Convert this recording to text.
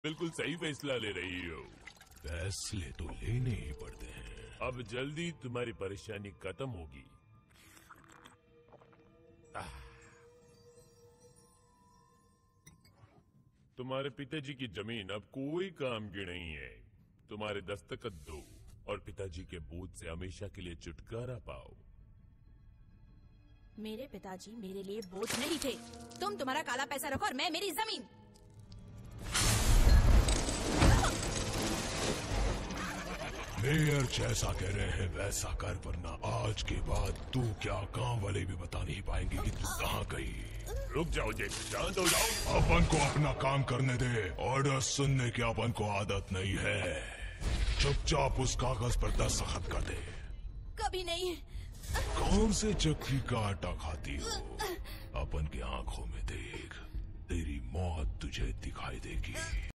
बिल्कुल सही फैसला ले रही हो। फैसले तो लेने ही पड़ते हैं। अब जल्दी तुम्हारी परेशानी खत्म होगी। तुम्हारे पिताजी की जमीन अब कोई काम की नहीं है। तुम्हारे दस्तखत दो और पिताजी के बोझ से हमेशा के लिए छुटकारा पाओ। मेरे पिताजी मेरे लिए बोझ नहीं थे। तुम तुम्हारा काला पैसा रखो और मैं मेरी जमीन। मेयर जैसा कह रहे हैं वैसा कर, वरना आज के बाद तू क्या गांव वाले भी बता नहीं पाएंगे कि तू कहाँ गई। रुक जाओ जी, शांत हो जाओ। अपन को अपना काम करने दे। ऑर्डर सुनने की अपन को आदत नहीं है। चुपचाप उस कागज पर दस्तखत कर दे। कभी नहीं। कौन से चक्की का आटा खाती हो? अपन की आंखों में देख, तेरी मौत तुझे दिखाई देगी।